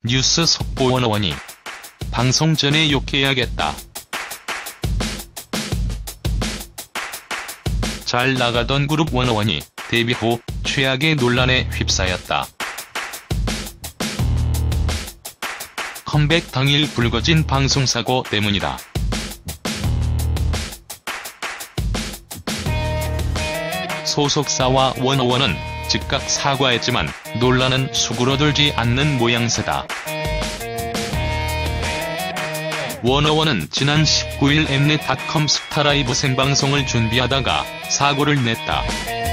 뉴스 속보 원어원이 방송 전에 욕해야겠다. 잘 나가던 그룹 원어원이 데뷔 후 최악의 논란에 휩싸였다. 컴백 당일 불거진 방송사고 때문이다. 소속사와 원어원은 즉각 사과했지만 논란은 수그러들지 않는 모양새다. 원어원은 지난 19일 엠넷닷컴 스타라이브 생방송을 준비하다가 사고를 냈다.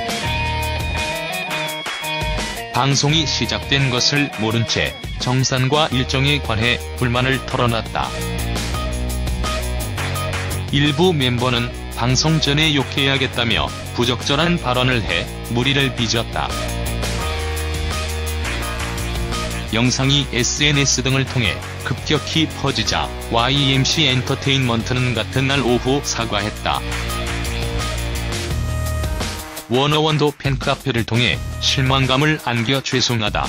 방송이 시작된 것을 모른 채 정산과 일정에 관해 불만을 털어놨다. 일부 멤버는 방송 전에 욕해야겠다며 부적절한 발언을 해 물의를 빚었다. 영상이 SNS 등을 통해 급격히 퍼지자 YMC 엔터테인먼트는 같은 날 오후 사과했다. 원어원도 팬카페를 통해 실망감을 안겨 죄송하다.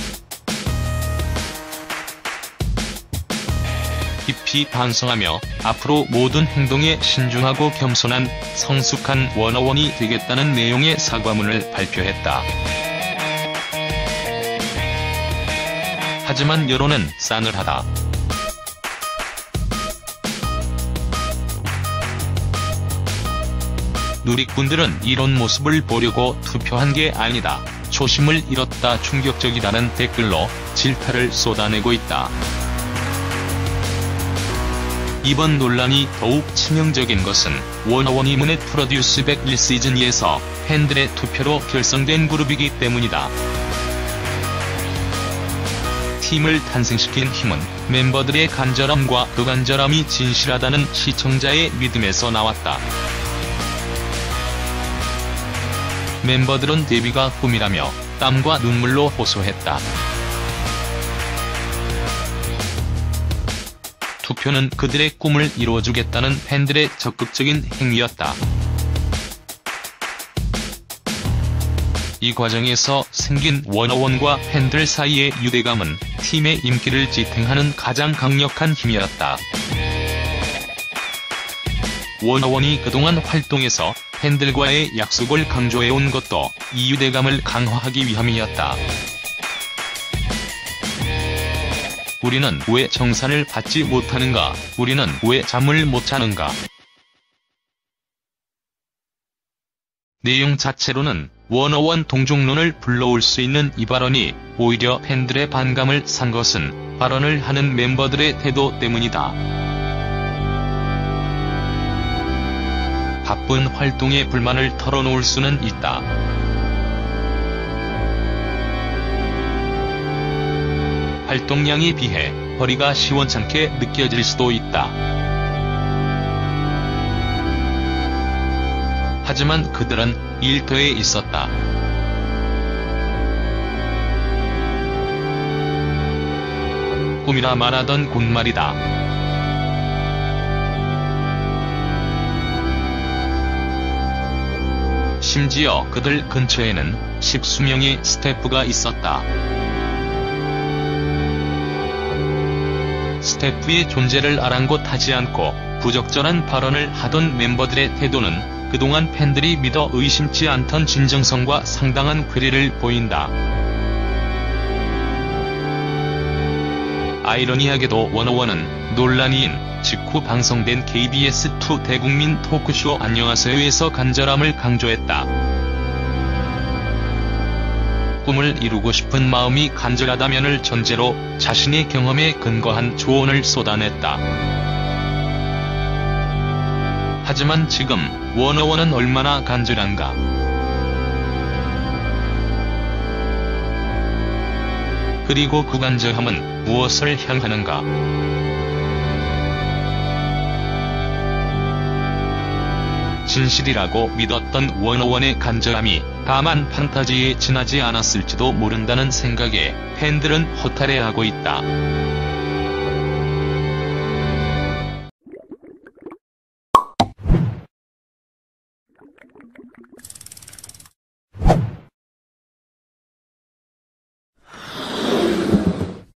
깊이 반성하며 앞으로 모든 행동에 신중하고 겸손한 성숙한 원어원이 되겠다는 내용의 사과문을 발표했다. 하지만 여론은 싸늘하다. 누리꾼들은 이런 모습을 보려고 투표한 게 아니다. 초심을 잃었다. 충격적이다는 댓글로 질타를 쏟아내고 있다. 이번 논란이 더욱 치명적인 것은 원어원이 문넷 프로듀스 101시즌2에서 팬들의 투표로 결성된 그룹이기 때문이다. 팀을 탄생시킨 힘은 멤버들의 간절함과 그 간절함이 진실하다는 시청자의 믿음에서 나왔다. 멤버들은 데뷔가 꿈이라며 땀과 눈물로 호소했다. 투표는 그들의 꿈을 이루어주겠다는 팬들의 적극적인 행위였다. 이 과정에서 생긴 원어원과 팬들 사이의 유대감은 팀의 인기를 지탱하는 가장 강력한 힘이었다. 원어원이 그동안 활동에서 팬들과의 약속을 강조해온 것도 이 유대감을 강화하기 위함이었다. 우리는 왜 정산을 받지 못하는가? 우리는 왜 잠을 못 자는가? 내용 자체로는 원어원 동정론을 불러올 수 있는 이 발언이 오히려 팬들의 반감을 산 것은 발언을 하는 멤버들의 태도 때문이다. 바쁜 활동에 불만을 털어놓을 수는 있다. 활동량에 비해 벌이가 시원찮게 느껴질 수도 있다. 하지만 그들은 일터에 있었다. 꿈이라 말하던 곳말이다. 심지어 그들 근처에는 10수명의 스태프가 있었다. 스태프의 존재를 아랑곳하지 않고 부적절한 발언을 하던 멤버들의 태도는 그동안 팬들이 믿어 의심치 않던 진정성과 상당한 괴리를 보인다. 아이러니하게도 원어원은 논란이 인 직후 방송된 KBS2 대국민 토크쇼 안녕하세요에서 간절함을 강조했다. 꿈을 이루고 싶은 마음이 간절하다면을 전제로 자신의 경험에 근거한 조언을 쏟아냈다. 하지만 지금 원어원은 얼마나 간절한가? 그리고 그 간절함은 무엇을 향하는가? 진실이라고 믿었던 원어원의 간절함이 다만 판타지에 지나지 않았을지도 모른다는 생각에 팬들은 허탈해하고 있다.